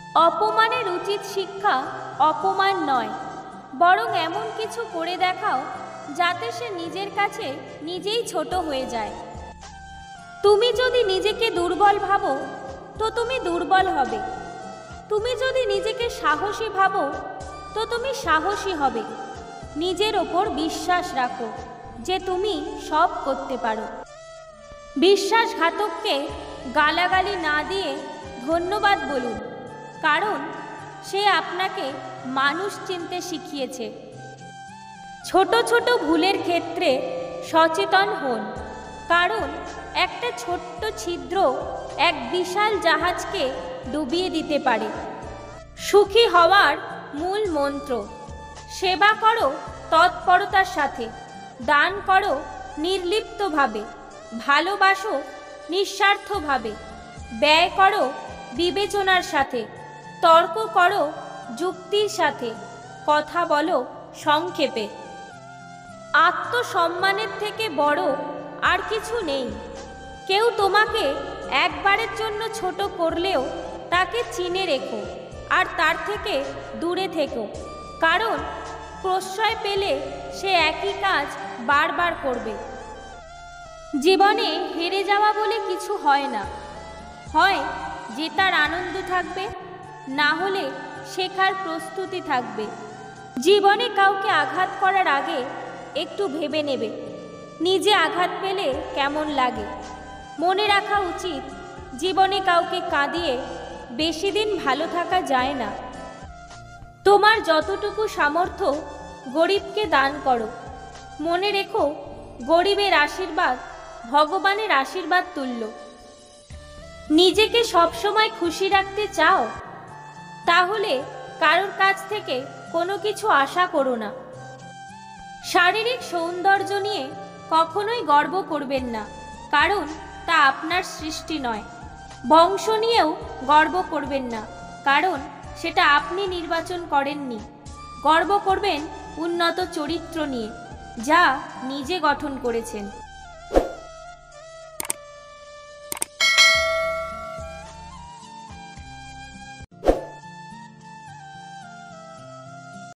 অপমানের উচিত শিক্ষা অপমান নয়, বরং এমন কিছু করে দেখাও যাতে সে নিজের কাছে নিজেই ছোট হয়ে যায়। তুমি যদি নিজেকে দুর্বল ভাবো তো তুমি দুর্বল হবে। তুমি যদি নিজেকে সাহসী ভাবো তো তুমি সাহসী হবে। নিজের ওপর বিশ্বাস রাখো যে তুমি সব করতে পারো। বিশ্বাসঘাতককে গালাগালি না দিয়ে ধন্যবাদ বলুন, কারণ সে আপনাকে মানুষ চিনতে শিখিয়েছে। ছোট ছোট ভুলের ক্ষেত্রে সচেতন হন, কারণ একটা ছোট্ট ছিদ্র এক বিশাল জাহাজকে ডুবিয়ে দিতে পারে। সুখী হওয়ার মূল মন্ত্র: সেবা করো তৎপরতার সাথে, দান করো নির্লিপ্তভাবে, ভালোবাসো নিঃস্বার্থভাবে, ব্যয় করো বিবেচনার সাথে, তর্ক করো যুক্তির সাথে, কথা বলো সংক্ষেপে। আত্মসম্মানের থেকে বড় আর কিছু নেই। কেউ তোমাকে একবারের জন্য ছোট করলেও তাকে চিনে রেখো আর তার থেকে দূরে থেকো, কারণ প্রশ্রয় পেলে সে একই কাজ বারবার করবে। জীবনে হেরে যাওয়া বলে কিছু হয় না। হয় জেতার আনন্দ থাকবে, না হলে শেখার প্রস্তুতি থাকবে। জীবনে কাউকে আঘাত করার আগে একটু ভেবে নেবে নিজে আঘাত পেলে কেমন লাগে। মনে রাখা উচিত, জীবনে কাউকে কাঁদিয়ে বেশি দিন ভালো থাকা যায় না। তোমার যতটুকু সামর্থ্য গরিবকে দান করো। মনে রেখো, গরিবের আশীর্বাদ ভগবানের আশীর্বাদ তুল্য। নিজেকে সবসময় খুশি রাখতে চাও? তাহলে কারোর কাছ থেকে কোনো কিছু আশা করো না। শারীরিক সৌন্দর্য নিয়ে কখনোই গর্ব করবেন না, কারণ তা আপনার সৃষ্টি নয়। বংশ নিয়েও গর্ব করবেন না, কারণ সেটা আপনি নির্বাচন করেননি। গর্ব করবেন উন্নত চরিত্র নিয়ে, যা নিজে গঠন করেছেন।